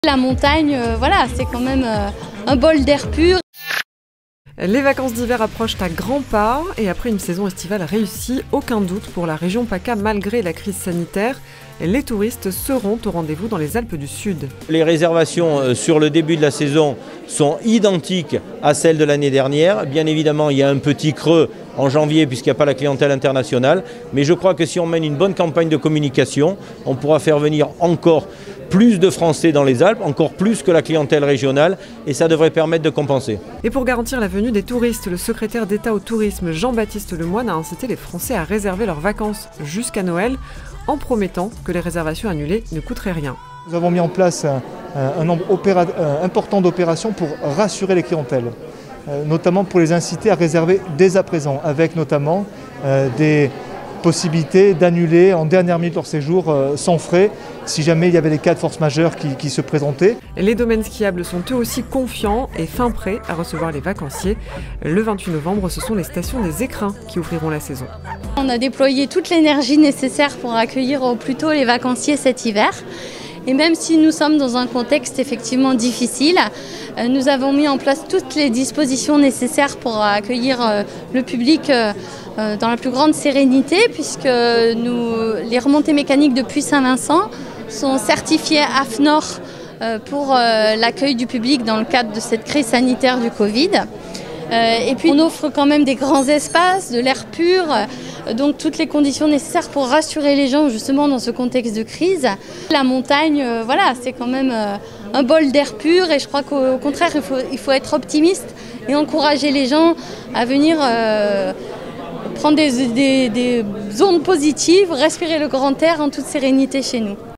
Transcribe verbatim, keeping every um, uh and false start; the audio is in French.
La montagne, euh, voilà, c'est quand même euh, un bol d'air pur. Les vacances d'hiver approchent à grands pas et après une saison estivale réussie, aucun doute pour la région PACA malgré la crise sanitaire. Les touristes seront au rendez-vous dans les Alpes du Sud. Les réservations sur le début de la saison sont identiques à celles de l'année dernière. Bien évidemment, il y a un petit creux en janvier puisqu'il n'y a pas la clientèle internationale. Mais je crois que si on mène une bonne campagne de communication, on pourra faire venir encore plus de Français dans les Alpes, encore plus que la clientèle régionale, et ça devrait permettre de compenser. Et pour garantir la venue des touristes, le secrétaire d'État au tourisme Jean-Baptiste Lemoyne a incité les Français à réserver leurs vacances jusqu'à Noël, en promettant que les réservations annulées ne coûteraient rien. Nous avons mis en place un, un nombre opéra, un, important d'opérations pour rassurer les clientèles, euh, notamment pour les inciter à réserver dès à présent, avec notamment euh, des possibilité d'annuler en dernière minute leur séjour euh, sans frais si jamais il y avait des cas de force majeure qui, qui se présentaient. Les domaines skiables sont eux aussi confiants et fin prêts à recevoir les vacanciers. Le vingt-huit novembre, ce sont les stations des Écrins qui ouvriront la saison. On a déployé toute l'énergie nécessaire pour accueillir au plus tôt les vacanciers cet hiver. Et même si nous sommes dans un contexte effectivement difficile, nous avons mis en place toutes les dispositions nécessaires pour accueillir le public dans la plus grande sérénité, puisque nous, les remontées mécaniques depuis Saint-Vincent sont certifiées A F N O R pour l'accueil du public dans le cadre de cette crise sanitaire du Covid. Et puis on offre quand même des grands espaces, de l'air pur, donc toutes les conditions nécessaires pour rassurer les gens justement dans ce contexte de crise. La montagne, voilà, c'est quand même un bol d'air pur et je crois qu'au contraire il faut, il faut être optimiste et encourager les gens à venir euh, prendre des, des, des ondes positives, respirer le grand air en toute sérénité chez nous.